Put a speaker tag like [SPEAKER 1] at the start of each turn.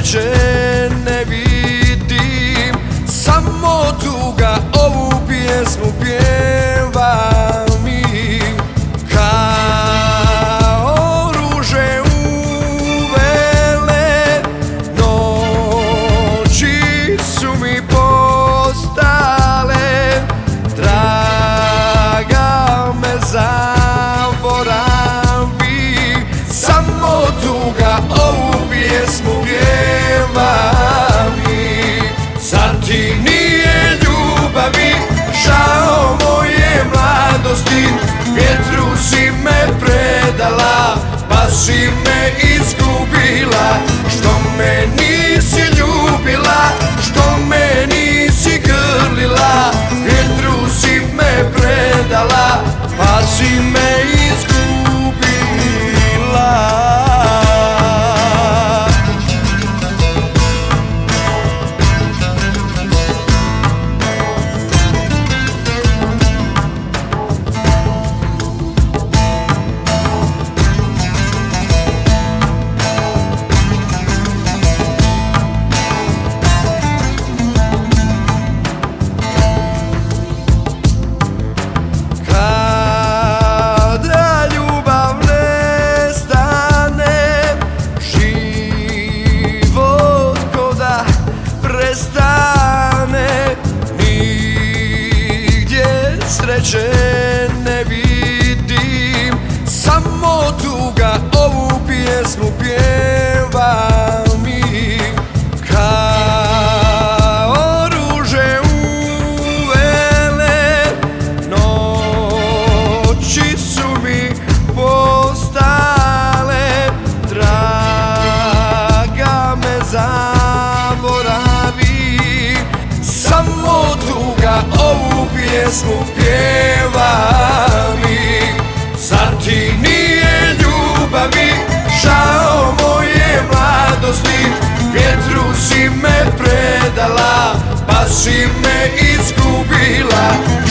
[SPEAKER 1] sreće ne vidim, samo tuga ovu pjesmu pjeva mi. Kao ruže uvele, noći su mi postale, draga me zaboravi, samo tuga ovu pjesmu pjeva mi. Zar ti nije ljubavi žao moje mladosti, vjetru si me predala pa si me izgubila. Što me nisi ljubila, što me nisi grlila, vjetru si me predala pa si me izgubila. Sreće ne vidim, samo tuga ovu pjesmu pjeva mi. Kao ruže uvele, noći su mi postale, draga me zaboravi, samo tuga ovu pjesmu pjeva mi. Zar ti nije ljubavi žao moje mladosti, vjetru si me predala pa si me izgubila.